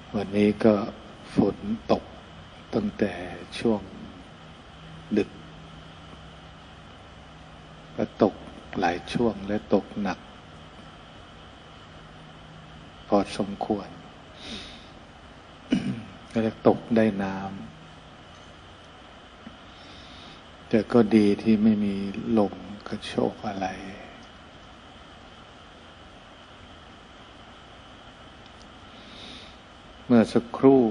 วันนี้ก็ฝนตกตั้งแต่ช่วงดึกก็ตกหลายช่วงและตกหนักพอสมควร ก็เรียกตกได้น้ำแต่ก็ดีที่ไม่มีลมกระโชกอะไรเมื่อสักครู่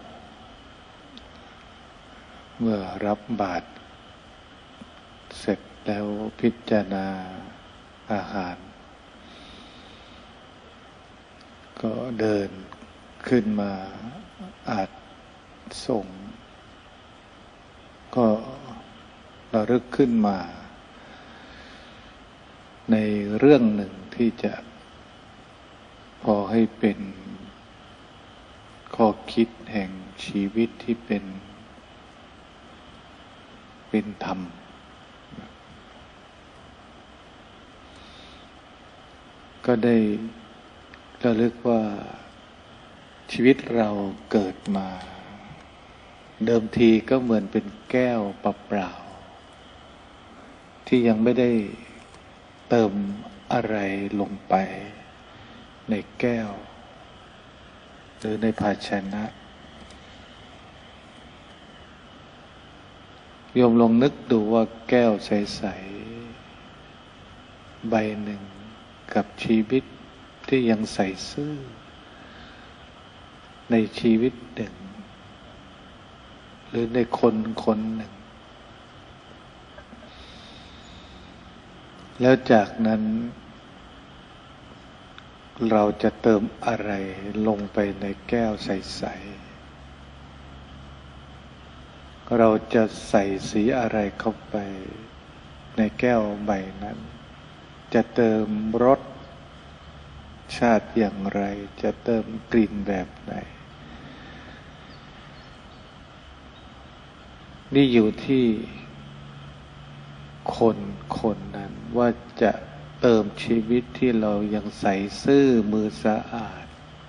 เมื่อรับบาตรเสร็จแล้วพิจารณาอาหารก็เดินขึ้นมาอาจส่งก็ระลึกขึ้นมาในเรื่องหนึ่งที่จะพอให้เป็นข้อคิดแห่งชีวิตที่เป็นธรรมก็ได้ระลึกว่าชีวิตเราเกิดมาเดิมทีก็เหมือนเป็นแก้วเปล่าๆที่ยังไม่ได้เติมอะไรลงไปในแก้วหรือในภาชนะโยมลองนึกดูว่าแก้วใสๆใบหนึ่งกับชีวิตที่ยังใสซื่อในชีวิตหนึ่งหรือในคนคนหนึ่งแล้วจากนั้นเราจะเติมอะไรลงไปในแก้วใสๆเราจะใส่สีอะไรเข้าไปในแก้วใบนั้นจะเติมรสชาติอย่างไรจะเติมกลิ่นแบบไหนนี่อยู่ที่คนนั้นว่าจะเติมชีวิตที่เรายังใสซื่อมือสะอาด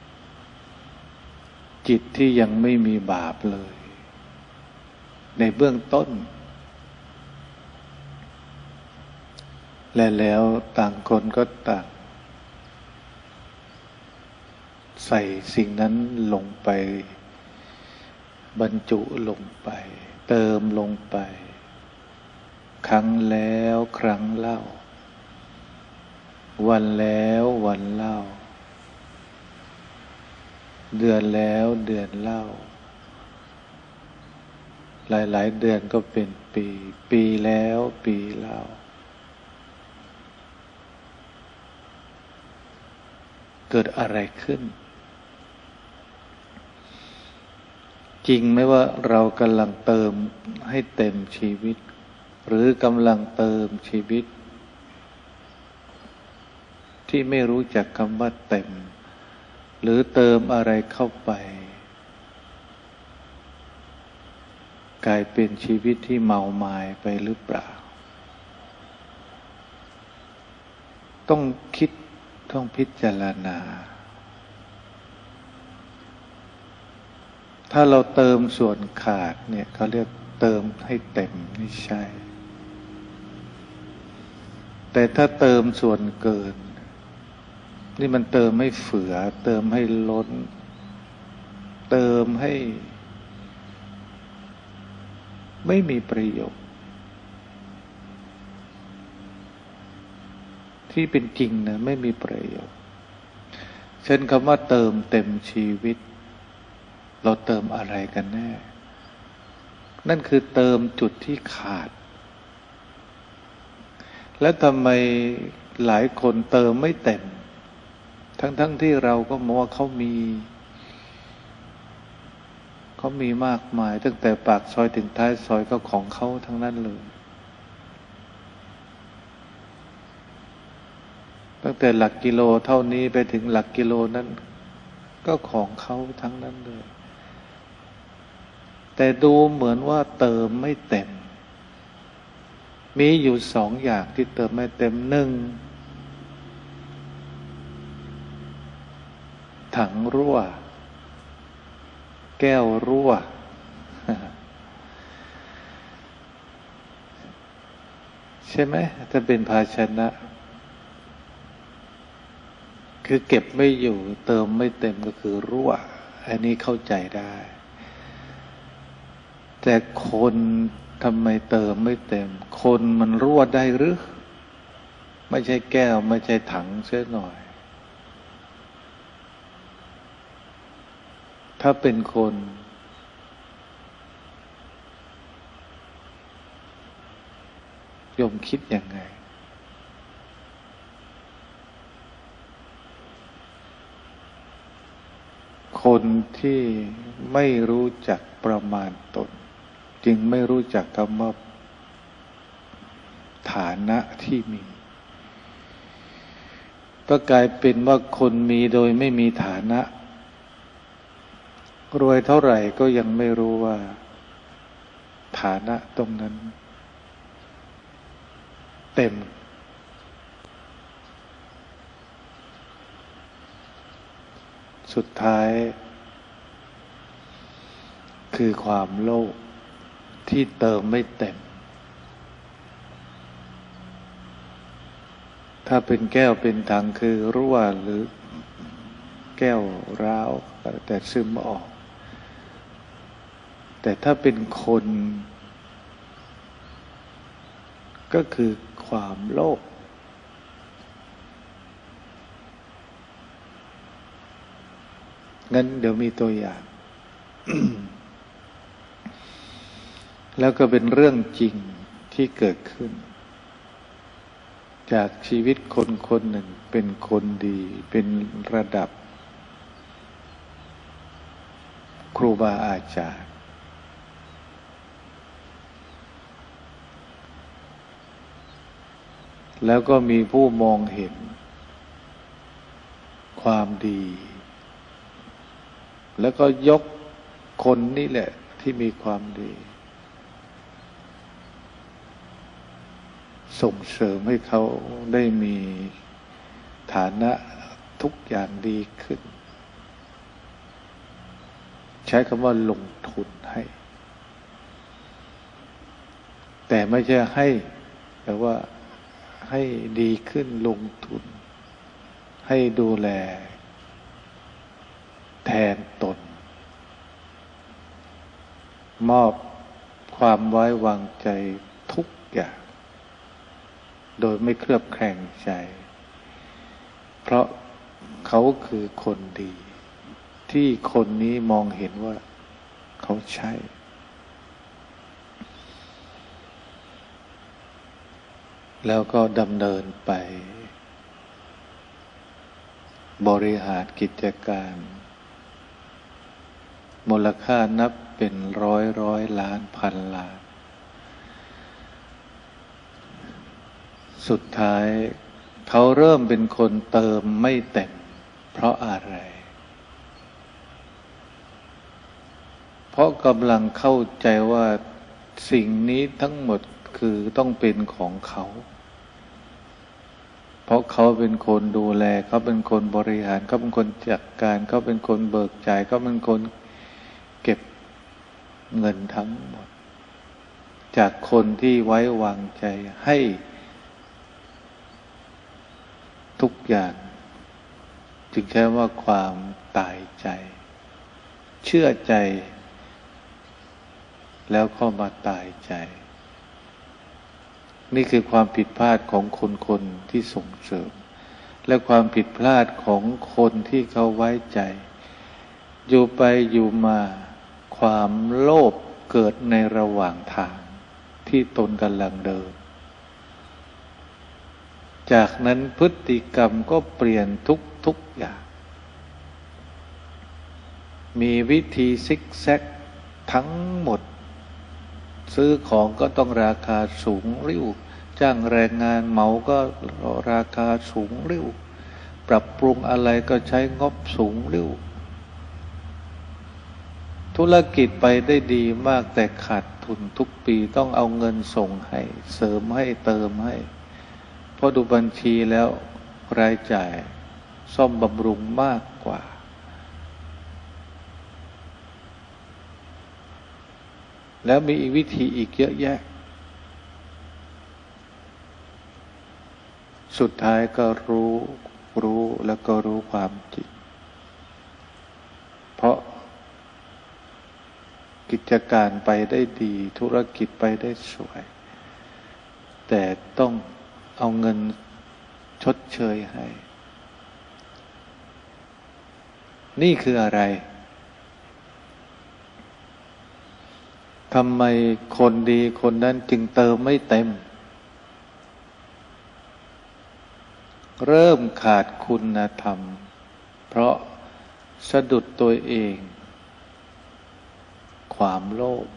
จิตที่ยังไม่มีบาปเลยในเบื้องต้นและแล้วต่างคนก็ต่างใส่สิ่งนั้นลงไปบรรจุลงไปเติมลงไปครั้งแล้วครั้งเล่าวันแล้ววันเล่าเดือนแล้วเดือนเล่าหลายๆเดือนก็เป็นปีปีแล้วปีเล่าเกิดอะไรขึ้นจริงไหมว่าเรากำลังเติมให้เต็มชีวิตหรือกำลังเติมชีวิตที่ไม่รู้จักคำว่าเต็มหรือเติมอะไรเข้าไปกลายเป็นชีวิตที่เมามายไปหรือเปล่าต้องคิดต้องพิจารณาถ้าเราเติมส่วนขาดเนี่ยเขาเรียกเติมให้เต็มไม่ใช่แต่ถ้าเติมส่วนเกินนี่มันเติมให้เฟือเติมให้ล้นเติมให้ไม่มีประโยชน์ที่เป็นจริงนะไม่มีประโยชน์เช่นคำว่าเติมเต็มชีวิตเราเติมอะไรกันแน่นั่นคือเติมจุดที่ขาดแล้วทำไมหลายคนเติมไม่เต็มทั้งที่เราก็มองว่าเขามีมากมายตั้งแต่ปากซอยถึงท้ายซอยก็ของเขาทั้งนั้นเลยตั้งแต่หลักกิโลเท่านี้ไปถึงหลักกิโลนั้นก็ของเขาทั้งนั้นเลยแต่ดูเหมือนว่าเติมไม่เต็มมีอยู่สองอย่างที่เติมไม่เต็มหนึ่งถังรั่วแก้วรั่ว ใช่ไหมถ้าเป็นภาชนะคือเก็บไม่อยู่เติมไม่เต็มก็คือรั่วอันนี้เข้าใจได้แต่คนทำไมเติมไม่เต็มคนมันรั่วได้หรือไม่ใช่แก้วไม่ใช่ถังเสียหน่อยถ้าเป็นคนโยมคิดยังไงคนที่ไม่รู้จักประมาณตนจึงไม่รู้จักคำว่าฐานะที่มีก็กลายเป็นว่าคนมีโดยไม่มีฐานะรวยเท่าไหร่ก็ยังไม่รู้ว่าฐานะตรงนั้นเต็มสุดท้ายคือความโลภที่เติมไม่เต็มถ้าเป็นแก้วเป็นถังคือรั่วหรือแก้วร้าวแต่ซึมออกแต่ถ้าเป็นคนก็คือความโลภงั้นเดี๋ยวมีตัวอย่าง แล้วก็เป็นเรื่องจริงที่เกิดขึ้นจากชีวิตคนคนหนึ่งเป็นคนดีเป็นระดับครูบาอาจารย์แล้วก็มีผู้มองเห็นความดีแล้วก็ยกคนนี่แหละที่มีความดีส่งเสริมให้เขาได้มีฐานะทุกอย่างดีขึ้นใช้คำว่าลงทุนให้แต่ไม่ใช่ให้แต่ว่าให้ดีขึ้นลงทุนให้ดูแลแทนตนมอบความไว้วางใจทุกอย่างโดยไม่เคลือบแคลงใจเพราะเขาคือคนดีที่คนนี้มองเห็นว่าเขาใช่แล้วก็ดำเนินไปบริหารกิจการมูลค่านับเป็นร้อยล้านพันล้านสุดท้ายเขาเริ่มเป็นคนเติมไม่เต็มเพราะอะไรเพราะกำลังเข้าใจว่าสิ่งนี้ทั้งหมดคือต้องเป็นของเขาเพราะเขาเป็นคนดูแลเขาเป็นคนบริหารเขาเป็นคนจัดการเขาเป็นคนเบิกจ่ายเขาเป็นคนเก็บเงินทั้งหมดจากคนที่ไว้วางใจให้ทุกอย่างจึงใช้ว่าความตายใจเชื่อใจแล้วเข้ามาตายใจนี่คือความผิดพลาดของคนที่ส่งเสริมและความผิดพลาดของคนที่เขาไว้ใจอยู่ไปอยู่มาความโลภเกิดในระหว่างทางที่ตนกำลังเดินจากนั้นพฤติกรรมก็เปลี่ยนทุกอย่างมีวิธีซิกแซกทั้งหมดซื้อของก็ต้องราคาสูงริ้วจ้างแรงงานเหมาก็ราคาสูงริ้วปรับปรุงอะไรก็ใช้งบสูงริ้วธุรกิจไปได้ดีมากแต่ขาดทุนทุกปีต้องเอาเงินส่งให้เสริมให้เติมให้พอดูบัญชีแล้วรายจ่ายซ่อมบำรุงมากกว่าแล้วมีอีกวิธีอีกเยอะแยะสุดท้ายก็รู้แล้วก็รู้ความจริงเพราะกิจการไปได้ดีธุรกิจไปได้สวยแต่ต้องเอาเงินชดเชยให้นี่คืออะไรทำไมคนดีคนนั้นจึงเติมไม่เต็มเริ่มขาดคุณธรรมเพราะสะดุดตัวเองความโลภ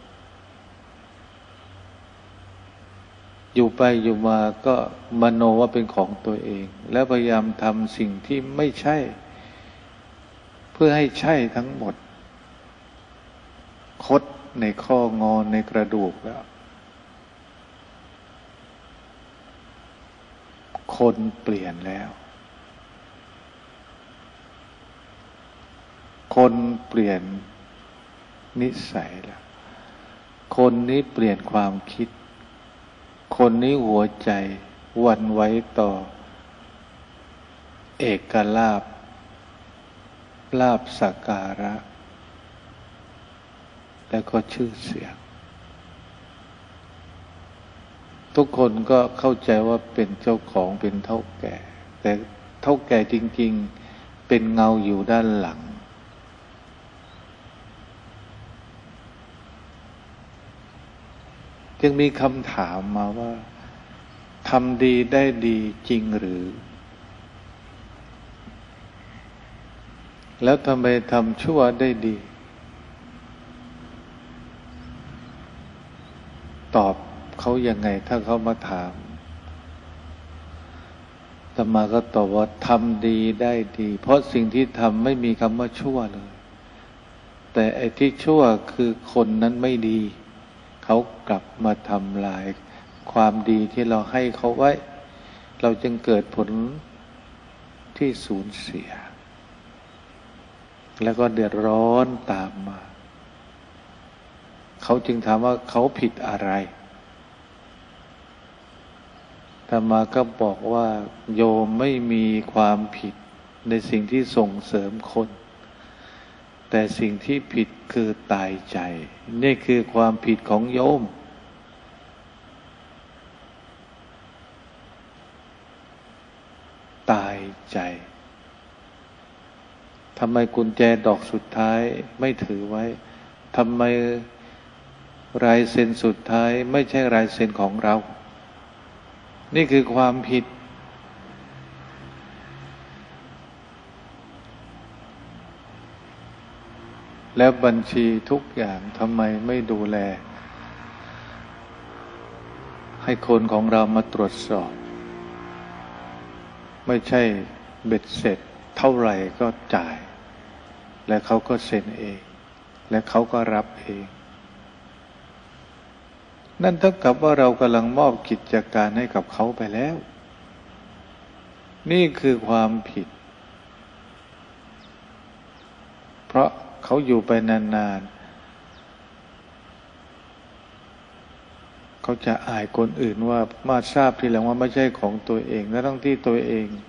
อยู่ไปอยู่มาก็มโนว่าเป็นของตัวเองแล้วพยายามทำสิ่งที่ไม่ใช่เพื่อให้ใช่ทั้งหมดคดในข้องอในกระดูกแล้วคนเปลี่ยนแล้วคนเปลี่ยนนิสัยแล้วคนนี้เปลี่ยนความคิดคนนี้หัวใจหวั่นไหวต่อเอกลาภลาภสักการะและก็ชื่อเสียงทุกคนก็เข้าใจว่าเป็นเจ้าของเป็นเฒ่าแก่แต่เฒ่าแก่จริงๆเป็นเงาอยู่ด้านหลังจึงมีคำถามมาว่าทำดีได้ดีจริงหรือแล้วทำไมทำชั่วได้ดีตอบเขายังไงถ้าเขามาถามอาตมาก็ตอบว่าทำดีได้ดีเพราะสิ่งที่ทำไม่มีคำว่าชั่วเลยแต่ไอ้ที่ชั่วคือคนนั้นไม่ดีเขากลับมาทำลายความดีที่เราให้เขาไว้เราจึงเกิดผลที่สูญเสียแล้วก็เดือดร้อนตามมาเขาจึงถามว่าเขาผิดอะไรอาตมาก็บอกว่าโยมไม่มีความผิดในสิ่งที่ส่งเสริมคนแต่สิ่งที่ผิดคือตายใจนี่คือความผิดของโยมตายใจทำไมกุญแจดอกสุดท้ายไม่ถือไว้ทำไมลายเซ็นสุดท้ายไม่ใช่ลายเซ็นของเรานี่คือความผิดแล้วบัญชีทุกอย่างทำไมไม่ดูแลให้คนของเรามาตรวจสอบไม่ใช่เบ็ดเสร็จเท่าไหร่ก็จ่ายและเขาก็เซ็นเองและเขาก็รับเองนั่นเท่ากับว่าเรากำลังมอบกิจการให้กับเขาไปแล้วนี่คือความผิดเพราะเขาอยู่ไปนานๆเขาจะอายคนอื่นว่ามาทราบทีหลังว่าไม่ใช่ของตัวเองและทั้งที่ตัวเอง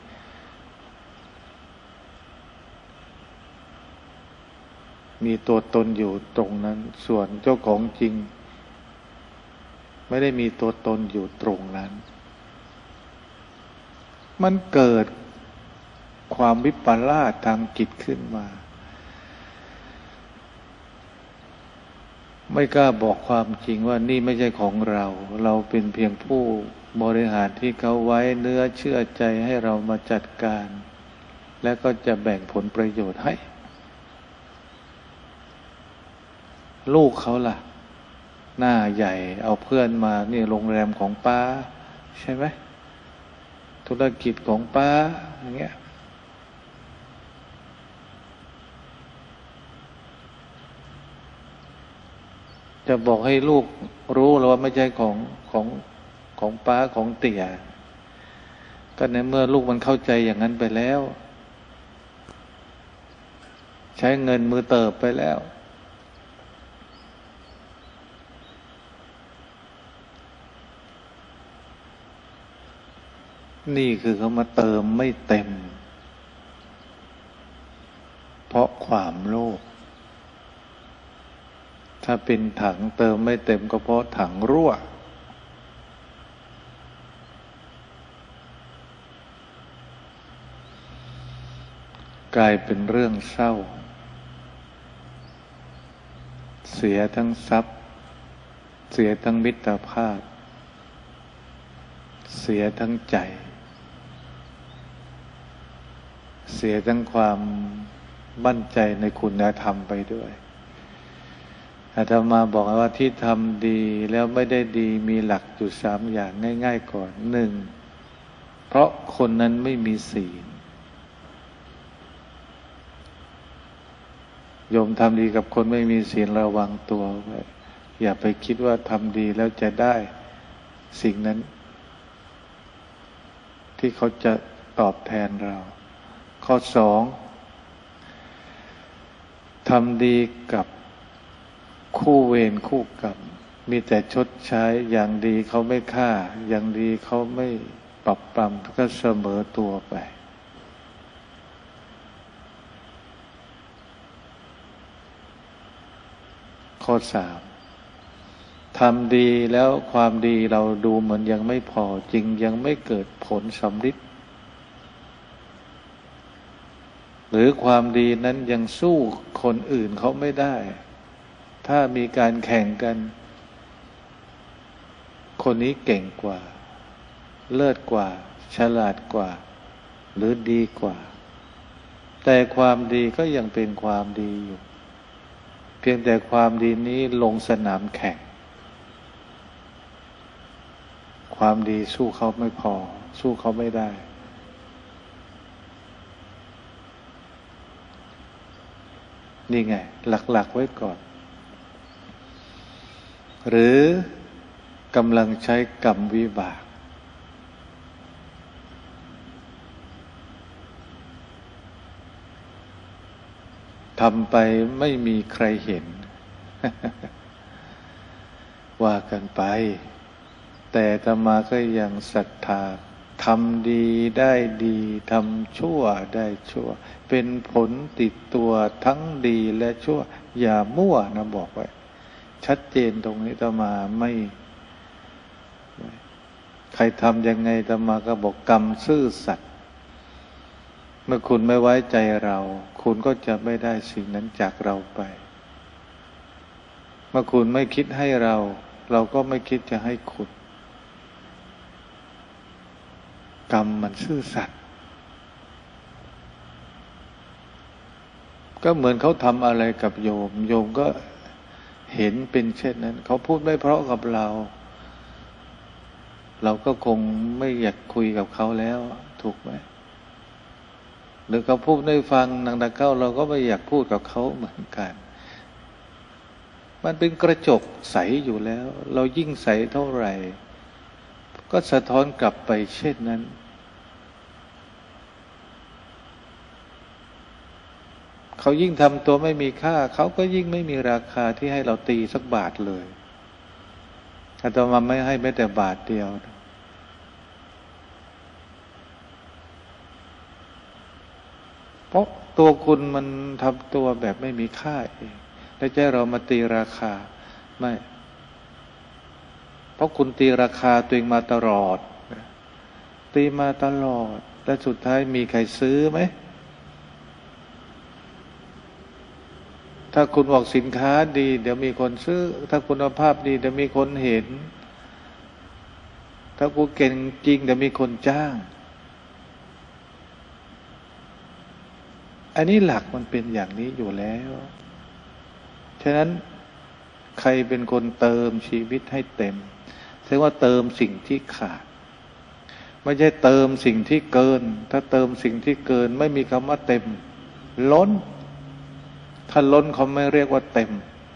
มีตัวตนอยู่ตรงนั้นส่วนเจ้าของจริงไม่ได้มีตัวตนอยู่ตรงนั้นมันเกิดความวิปลาสทางจิตขึ้นมาไม่กล้าบอกความจริงว่านี่ไม่ใช่ของเราเราเป็นเพียงผู้บริหารที่เขาไว้เนื้อเชื่อใจให้เรามาจัดการและก็จะแบ่งผลประโยชน์ให้ลูกเขาล่ะหน้าใหญ่เอาเพื่อนมานี่โรงแรมของป้าใช่ไหมธุรกิจของป้าอย่างเงี้ยจะบอกให้ลูกรู้แล้วว่าไม่ใช่ของป้าของเตี่ยก็ในเมื่อลูกมันเข้าใจอย่างนั้นไปแล้วใช้เงินมือเติบไปแล้วนี่คือเขามาเติมไม่เต็มเพราะความโลภถ้าเป็นถังเติมไม่เต็มก็เพราะถังรั่วกลายเป็นเรื่องเศร้าเสียทั้งทรัพย์เสียทั้งมิตรภาพเสียทั้งใจเสียทั้งความมั่นใจในคุณธรรมไปด้วยอาตมาบอกว่าที่ทำดีแล้วไม่ได้ดีมีหลักอยู่3 อย่างง่ายๆก่อน 1. เพราะคนนั้นไม่มีศีลโยมทำดีกับคนไม่มีศีลระวังตัวไว้อย่าไปคิดว่าทำดีแล้วจะได้สิ่งนั้นที่เขาจะตอบแทนเราข้อ 2. ทำดีกับคู่เวรคู่กรรมมีแต่ชดใช้อย่างดีเขาไม่ฆ่าอย่างดีเขาไม่ปรับปรำก็เสมอตัวไปข้อ 3. ทำดีแล้วความดีเราดูเหมือนยังไม่พอจริงยังไม่เกิดผลสำฤทธิ์หรือความดีนั้นยังสู้คนอื่นเขาไม่ได้ถ้ามีการแข่งกันคนนี้เก่งกว่าเลิศกว่าฉลาดกว่าหรือดีกว่าแต่ความดีก็ยังเป็นความดีอยู่เพียงแต่ความดีนี้ลงสนามแข่งความดีสู้เขาไม่พอสู้เขาไม่ได้นี่ไงหลักๆไว้ก่อนหรือกำลังใช้กรรมวิบากทำไปไม่มีใครเห็น ว่ากันไปแต่อาตมาก็ยังศรัทธาทำดีได้ดีทำชั่วได้ชั่วเป็นผลติดตัวทั้งดีและชั่วอย่ามั่วนะบอกไว้ชัดเจนตรงนี้อาตมาไม่ใครทำยังไงอาตมาก็บอกกรรมซื่อสัตย์เมื่อคุณไม่ไว้ใจเราคุณก็จะไม่ได้สิ่งนั้นจากเราไปเมื่อคุณไม่คิดให้เราเราก็ไม่คิดจะให้คุณกรรมมันซื่อสัตย์ก็เหมือนเขาทำอะไรกับโยมโยมก็เห็นเป็นเช่นนั้นเขาพูดไม่เพราะกับเราเราก็คงไม่อยากคุยกับเขาแล้วถูกไหมหรือเขาพูดให้ฟังหนักๆเข้าเราก็ไม่อยากพูดกับเขาเหมือนกันมันเป็นกระจกใสอยู่แล้วเรายิ่งใสเท่าไหร่ก็สะท้อนกลับไปเช่นนั้นเขายิ่งทำตัวไม่มีค่าเขาก็ยิ่งไม่มีราคาที่ให้เราตีสักบาทเลยอาตมาไม่ให้แม้แต่บาทเดียวเพราะตัวคุณมันทำตัวแบบไม่มีค่าเองแล้วจะให้เรามาตีราคาไม่เพราะคุณตีราคาตัวเองมาตลอดตีมาตลอดและสุดท้ายมีใครซื้อไหมถ้าคุณบอกสินค้าดีเดี๋ยวมีคนซื้อถ้าคุณภาพดีเดี๋ยวมีคนเห็นถ้ากูเก่งจริงเดี๋ยวมีคนจ้างอันนี้หลักมันเป็นอย่างนี้อยู่แล้วฉะนั้นใครเป็นคนเติมชีวิตให้เต็มแสดงว่าเติมสิ่งที่ขาดไม่ใช่เติมสิ่งที่เกินถ้าเติมสิ่งที่เกินไม่มีคำว่าเต็มล้นถ้าล้นเขาไม่เรียกว่าเต็ม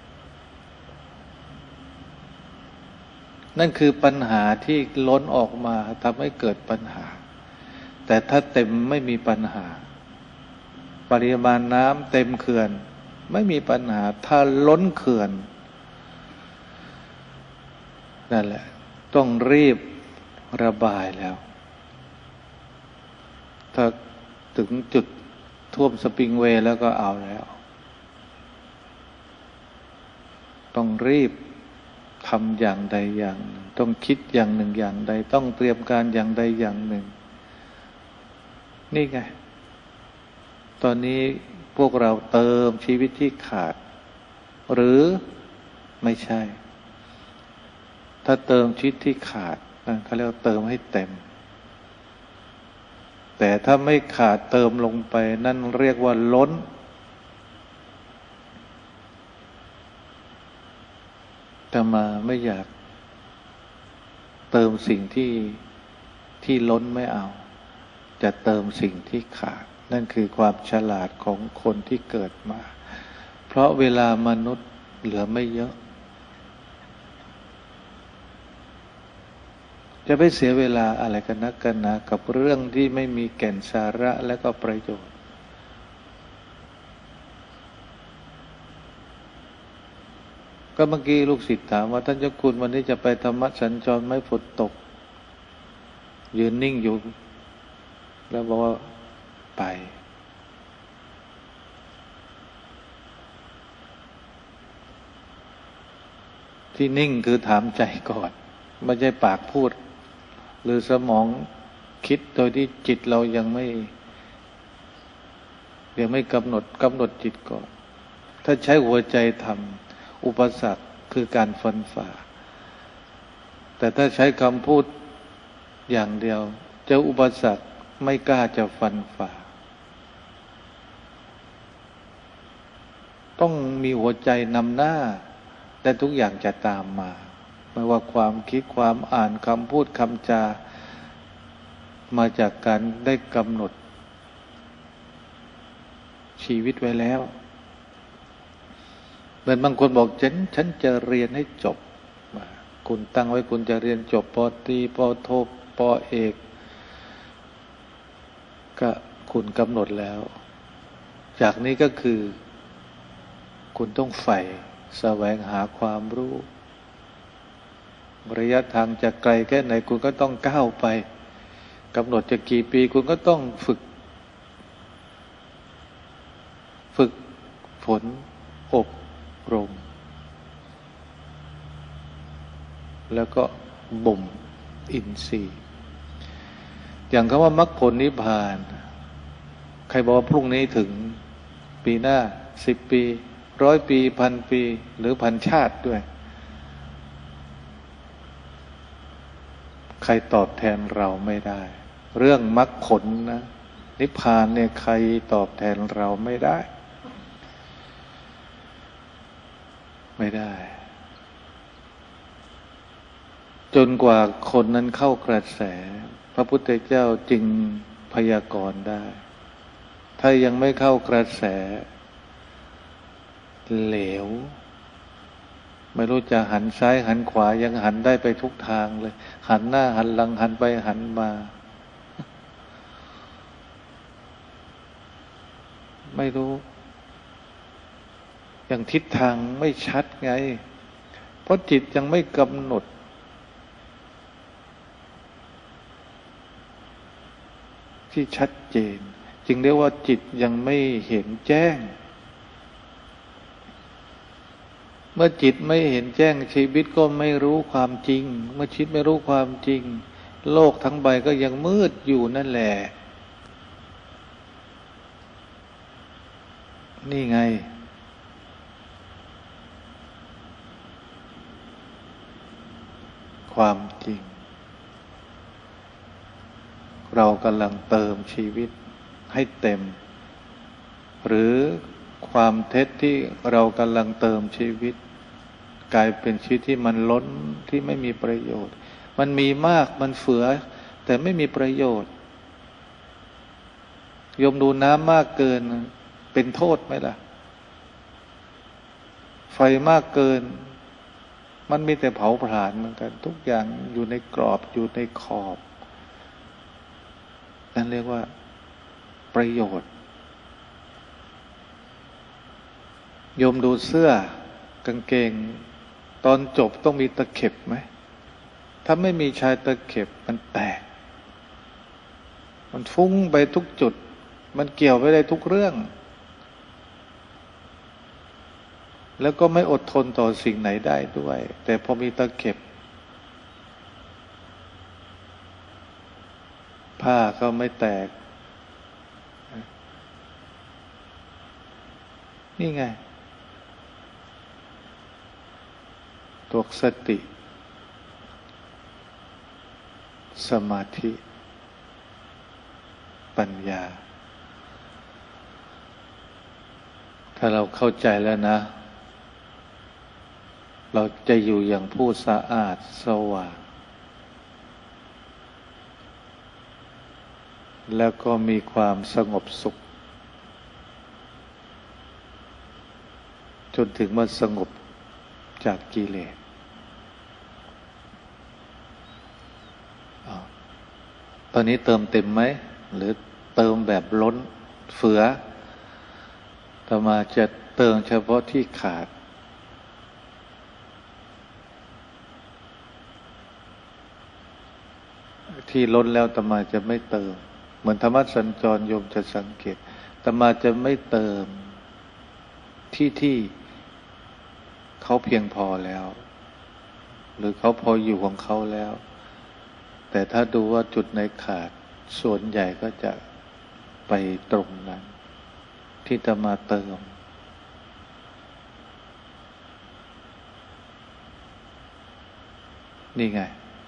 นั่นคือปัญหาที่ล้นออกมาทำให้เกิดปัญหาแต่ถ้าเต็มไม่มีปัญหาปริมาณน้ำเต็มเขื่อนไม่มีปัญหาถ้าล้นเขื่อนนั่นแหละต้องรีบระบายแล้วถ้าถึงจุดท่วมสปริงเวย์แล้วก็เอาแล้วต้องรีบทำอย่างใดอย่างหนึ่งต้องคิดอย่างหนึ่งอย่างใดต้องเตรียมการอย่างใดอย่างหนึ่งนี่ไงตอนนี้พวกเราเติมชีวิตที่ขาดหรือไม่ใช่ถ้าเติมชีวิตที่ขาดนั่นเขาเรียกว่าเติมให้เต็มแต่ถ้าไม่ขาดเติมลงไปนั่นเรียกว่าล้นแต่มาไม่อยากเติมสิ่งที่ล้นไม่เอาจะเติมสิ่งที่ขาดนั่นคือความฉลาดของคนที่เกิดมาเพราะเวลามนุษย์เหลือไม่เยอะจะไปเสียเวลาอะไรกันนักกันหนากับเรื่องที่ไม่มีแก่นสาระและก็ประโยชน์ก็เมื่อกี้ลูกศิษย์ถามว่าท่านเจ้าคุณวันนี้จะไปธรรมสัญจรไหมฝนตกยืนนิ่งอยู่แล้วบอกว่าไปที่นิ่งคือถามใจก่อนไม่ใช่ปากพูดหรือสมองคิดโดยที่จิตเรายังไม่กำหนดจิตก่อนถ้าใช้หัวใจทำอุปสรรคคือการฟันฝ่าแต่ถ้าใช้คำพูดอย่างเดียวเจออุปสรรคไม่กล้าจะฟันฝ่าต้องมีหัวใจนำหน้าและทุกอย่างจะตามมาไม่ว่าความคิดความอ่านคำพูดคำจามาจากการได้กำหนดชีวิตไว้แล้วเหมือนบางคนบอกฉันจะเรียนให้จบคุณตั้งไว้คุณจะเรียนจบป.ตรีป.โทป.เอกก็คุณกำหนดแล้วจากนี้ก็คือคุณต้องใฝ่แสวงหาความรู้ระยะทางจะไกลแค่ไหนคุณก็ต้องก้าวไปกำหนดจะกี่ปีคุณก็ต้องฝึกฝนอบรมแล้วก็บ่มอินทรีย์อย่างคำว่ามรรคผลนิพพานใครบอกว่าพรุ่งนี้ถึงปีหน้า10 ปี100 ปี1,000 ปีหรือ1,000 ชาติด้วยใครตอบแทนเราไม่ได้เรื่องมรรคผลนะนิพพานเนี่ยใครตอบแทนเราไม่ได้จนกว่าคนนั้นเข้ากระแสพระพุทธเจ้าจึงพยากรณ์ได้ถ้ายังไม่เข้ากระแสเหลวไม่รู้จะหันซ้ายหันขวายังหันได้ไปทุกทางเลยหันหน้าหันหลังหันไปหันมาไม่รู้อย่างทิศทางไม่ชัดไงเพราะจิตยังไม่กำหนดที่ชัดเจนจึงเรียกว่าจิตยังไม่เห็นแจ้งเมื่อจิตไม่เห็นแจ้งชีวิตก็ไม่รู้ความจริงเมื่อจิตไม่รู้ความจริงโลกทั้งใบก็ยังมืดอยู่นั่นแหละนี่ไงความจริงเรากำลังเติมชีวิตให้เต็มหรือความเท็จที่เรากำลังเติมชีวิตกลายเป็นชีวิตที่มันล้นที่ไม่มีประโยชน์มันมีมากมันเฟือแต่ไม่มีประโยชน์โยมดูน้ำมากเกินเป็นโทษไหมล่ะไฟมากเกินมันมีแต่เผาผลาญเหมือนกันทุกอย่างอยู่ในกรอบอยู่ในขอบนั่นเรียกว่าประโยชน์โยมดูเสื้อกางเกงตอนจบต้องมีตะเข็บไหมถ้าไม่มีชายตะเข็บมันแตกมันฟุ้งไปทุกจุดมันเกี่ยวไปได้ทุกเรื่องแล้วก็ไม่อดทนต่อสิ่งไหนได้ด้วยแต่พอมีตะเข็บผ้าก็ไม่แตกนี่ไงตัวสติสมาธิปัญญาถ้าเราเข้าใจแล้วนะเราจะอยู่อย่างผู้สะอาดสว่างแล้วก็มีความสงบสุขจนถึงมันสงบจากกิเลสตอนนี้เติมเต็มไหมหรือเติมแบบล้นเฟืออาตมาจะเติมเฉพาะที่ขาดที่ล้นแล้วอาตมาจะไม่เติมเหมือนธรรมะสัญจรโยมจะสังเกตอาตมาจะไม่เติมที่เขาเพียงพอแล้วหรือเขาพออยู่ของเขาแล้วแต่ถ้าดูว่าจุดไหนขาดส่วนใหญ่ก็จะไปตรงนั้นที่จะมาเติมนี่ไง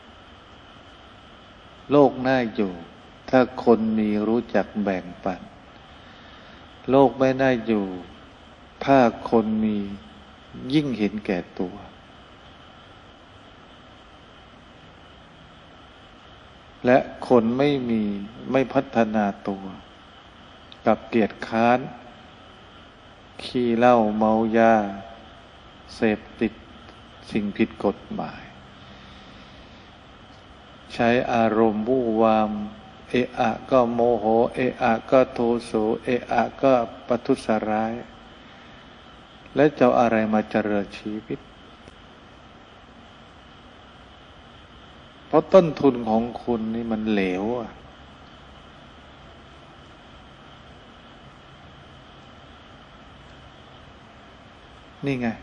โลกน่าอยู่ถ้าคนมีรู้จักแบ่งปันโลกไม่น่าอยู่ถ้าคนมียิ่งเห็นแก่ตัวและคนไม่พัฒนาตัวกับเกียจค้านขี้เหล้าเมายาเสพติดสิ่งผิดกฎหมายใช้อารมณ์วู่วามเอะอะก็โมโหเอะอะก็โทโสเอะอะก็ประทุษร้ายและจะอะไรมาเจริญชีวิตเพราะต้นทุนของคุณนี่มันเหลวนี่ไง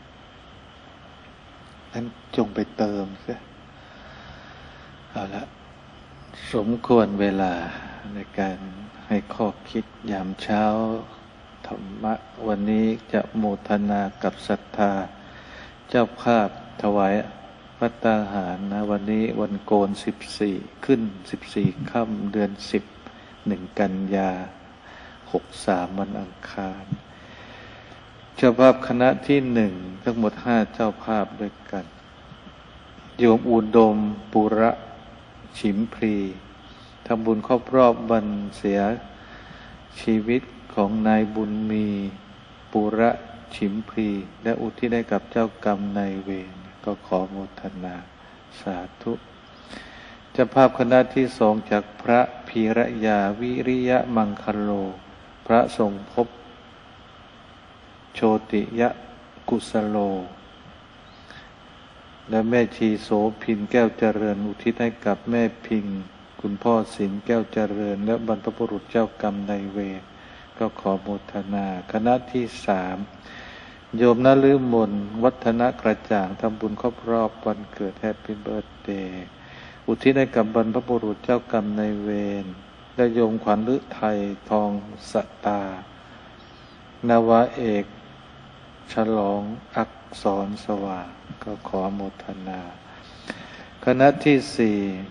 นั้นจงไปเติมซะเอาละสมควรเวลาในการให้ข้อคิดยามเช้าธรรมะวันนี้จะโมทนากับศรัทธาเจ้าภาพถวายภัตตาหารนะวันนี้วันโกน14ขึ้น14ค่ำเดือน10 1 กันยา63วันอังคารเจ้าภาพคณะที่1ทั้งหมด5เจ้าภาพด้วยกันโยมอุดมปุระฉิมพลีทำบุญครบรอบวันเสียชีวิตของนายบุญมีปุระฉิมพลีและอุทิศให้กับเจ้ากรรมนายเวรก็ขอโมทนาสาธุเจ้าภาพคณะที่2จากพระพีระยาวิริยมังคโลพระทรงพบโชติยกุสโลและแม่ชีโสพินแก้วเจริญอุทิศให้กับแม่พิงคุณพ่อศิลป์แก้วเจริญและบรรพบุรุษเจ้ากรรมนายเวรก็ขอโมทนาคณะที่3โยมนฤมลวัฒนกระจ่างทำบุญครบรอบวันเกิดแฮปปี้เบิร์ธเดย์อุทิศให้กับบรรพบุรุษเจ้ากรรมนายเวรและโยมขวัญฤทัยทองสตานาวาเอกฉลองอักษรสว่างก็ขอโมทนาคณะที่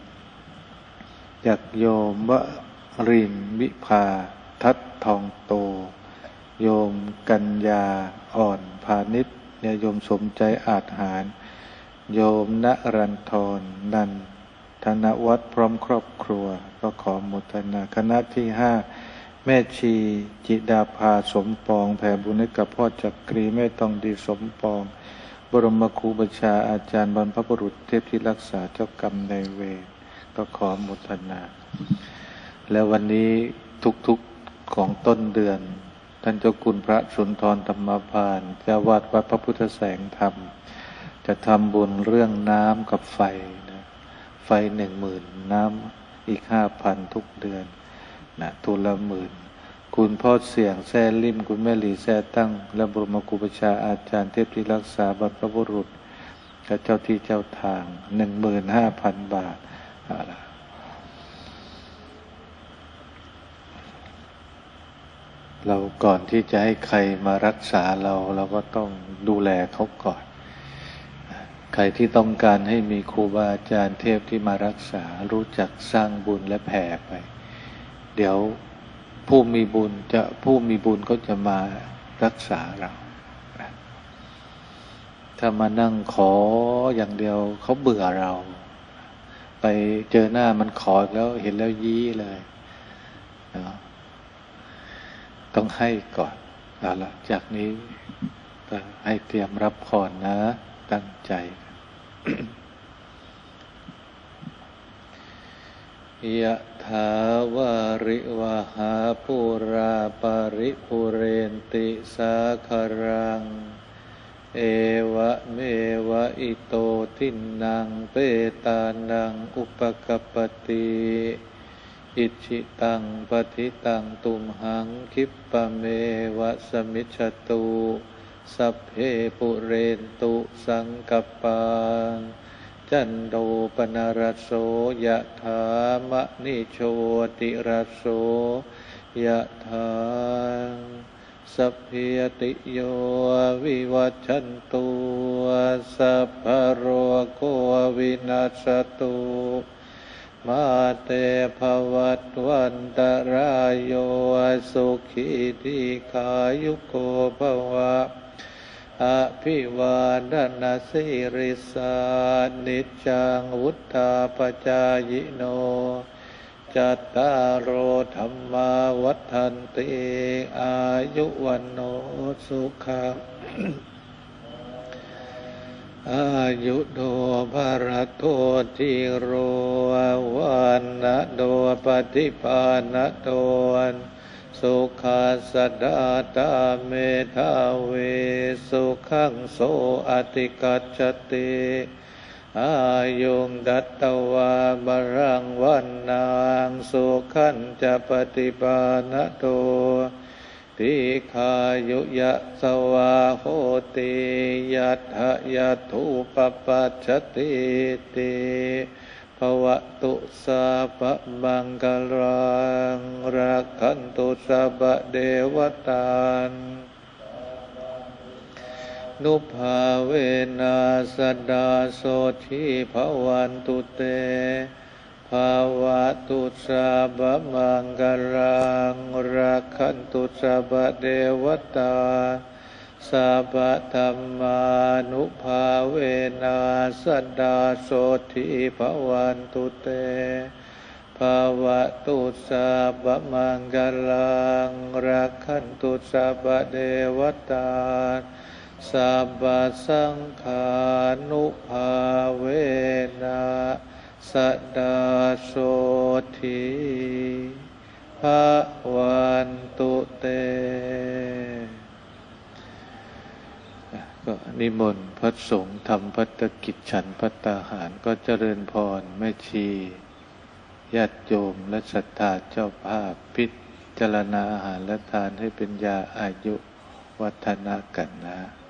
4จากโยมวรินทร์วิภาทัศน์ทองโตโยมกัญญาอ่อนพาณิชย์โยมสมใจอาจหารโยมณรันทรนันธนวัฒน์พร้อมครอบครัวก็ขอโมทนาคณะที่5แม่ชีจิดาภาสมปองแผ่บุญให้กับพ่อจักรีแม่ทองดีสมปองบรมครูบัญชาอาจารย์บรรพบุรุษเทพที่รักษาเจ้ากรรมนายเวรก็ขอโมทนาและวันนี้ทุกๆของต้นเดือนท่านเจ้าคุณพระสุนทรธรรมภานเจ้าวาดวัดพระพุทธแสงธรรมจะทำบุญเรื่องน้ำกับไฟนะไฟ10,000น้ำอีก5,000ทุกเดือนนะทุนละ10,000คุณพ่อเสียงแซ่ลิ่มคุณแม่หลีแซ่ตั้งและบรมครูประชาอาจารย์เทพที่รักษาบรรพบุรุษกับเจ้าที่เจ้าทาง 15,000 บาทเราก่อนที่จะให้ใครมารักษาเราก็ต้องดูแลเขาก่อนใครที่ต้องการให้มีครูบาอาจารย์เทพที่มารักษารู้จักสร้างบุญและแผ่ไปเดี๋ยวผู้มีบุญก็จะมารักษาเราถ้ามานั่งขออย่างเดียวเขาเบื่อเราไปเจอหน้ามันขอแล้วเห็นแล้วยี้เลยต้องให้ก่อนเอาละจากนี้ให้เตรียมรับพรนะตั้งใจ ยะถาวาริวหาปุราปาริปุเรนติสาคารังเอวะเมวะอิโตทินังเปตานังอุปกัปปติอิชิตังปฏิตังตุมหังคิปปะเมวะสมิจฉตุสัพเพปุเรนตุสังกัปปาจันโดปนรสโสยะถามะนิโชติรสโสยะถาสัพพิยติโยวิวัชชันตุสัพพะโรโควินัสสตุมาเตภวัตวันตรายโยสุขีทีขายุโกภวะอภิวาทนาสิริสานิจจังวุฒาปจายโนจัตตารโอธรรมาวัฏันติอายุวันโนสุขัง อายุโดภรโตทิโรวันนะโดปฏิภาณโตสุขัสสดาตาเมธาเวสุขังโสอติกัจจติอายุงดัตตวาบรังวันนางสุขันจะปฏิภาณโตติขายุยะสวาโหติยัตถยะทุปปัจจติติภวตุสัพพมังคลังรักขันตุสัพพเดวตานุภาเวนัสดาโสทิภวันตุเตภาวะตุสัพพมังคลังรักขันตุสัพพเดวตาสัพพธัมมานุภาเวนัสดาโสทิภวันตุเตภาวะตุสัพพมังคลังรักขันตุสัพพเดวตาสัพพสังฆานุภาเวนะสดาโสทิภวันตุเตก็นิมนต์พระสงฆ์ทำภัตกิจฉันภัตตาหารก็เจริญพรแม่ชีญาติโยมและศรัทธาเจ้าภาพพิจารณาอาหารและทานให้เป็นยาอายุวัฒนะกันนะ